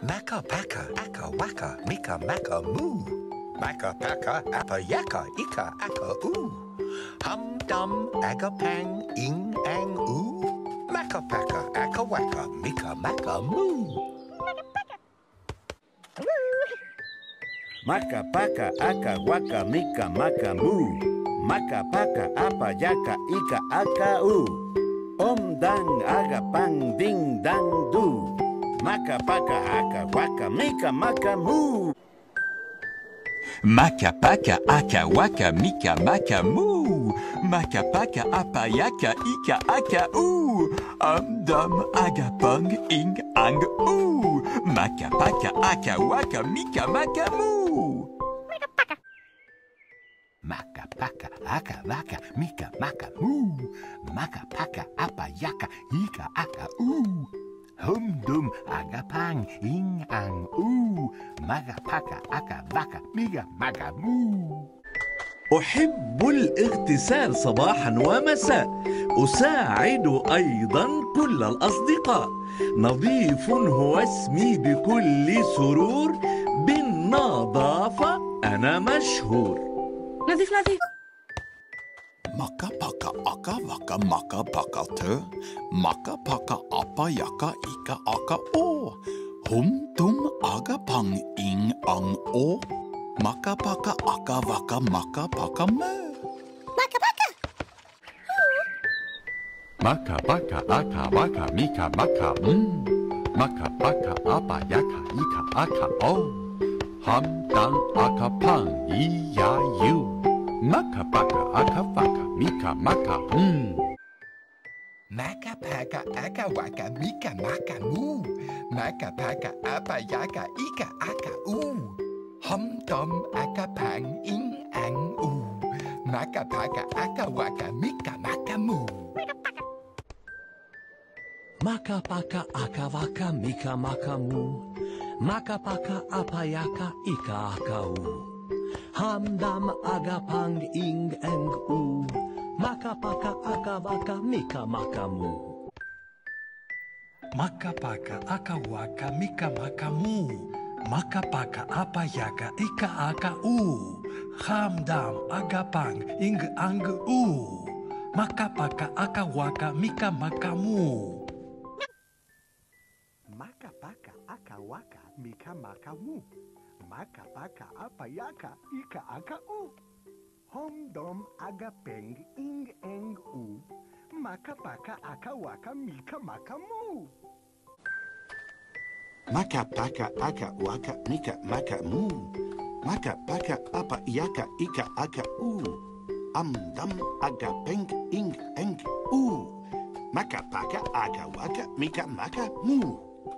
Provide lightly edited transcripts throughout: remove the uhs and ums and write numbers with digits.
Maka paka, aka waka, mika maka moo. Maka paka, apa yaka, ika aka oo. Hum dum, aga pang, ing ang oo. Maka paka, aka waka, mika maka moo. Maka paka aka waka mika maka moo. Maka paka apa yaka ika aka u. Dang aga pang ding dang do. Maka paka aka waka mika maka moo. Maka paka aka waka mika maka moo. Maka paka apa yaka ika aka u. Dum aga pang ing ang u. Maka paka aka waka mika maka moo. Maka paka, aka waka, mika maka moo. Maka paka, apa yaka, ika aka oo. Hum dum aga pang, ing ang oo. Maka paka, aka waka, mika maka moo. أحب الاغتسال صباحا ومساء. أساعد أيضا كل الأصدقاء. نظيف هو اسمي بكل سرور. بالنظافة أنا مشهور. نظيف نظيف. Maka paka aka waka maka paka te. Maka paka apa yaka ika aka o. Hum tum aga pang ing ang o. Maka paka aka waka maka paka me. Maka paka. Maka paka aka waka mika maka Maka paka apa yaka ika aka o. Ham dan aka pang i ya you. Maka paka aka waka mika maka Maka paka, aka waka, mika maka moo. Maka paka, apa yaka, ika aka oo. Hum dum aka pang, ing ang oo. Maka paka, aka waka, mika maka moo. Maka paka aka waka mika maka moo. Maka paka apa yaka ika aka u. Hamdam aga pang ing ang u. Maka paka aka waka mika maka moo. Maka paka aka waka mika maka moo. Maka paka apa yaka ika aka u. Hamdam aga pang ing ang u. Maka paka aka waka mika maka moo. Maka paka aka waka mika maka moo. Maka paka apa yaka ika aka u. Hom dom aga peng ing eng u. Maka paka aka waka mika maka moo. Maka paka aka waka mika maka moo. Maka paka apa yaka ika aka u. Dam aga peng ing eng u. Maka paka aka waka mika maka moo.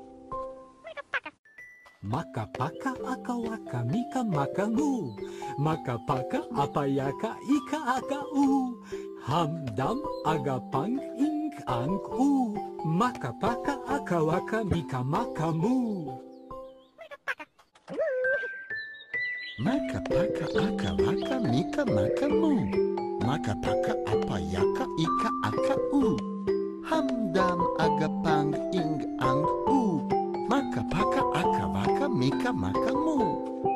Maka paka aka waka mika maka moo. Maka paka apa yaka ika aka u. Hamdam aga pang ing ang u. Maka paka aka waka mika maka moo. Maka paka aka waka mika maka moo. Maka paka apa yaka ika aka u. Hamdam aga pang ing ang u. Maka paka aka waka mika maka moo.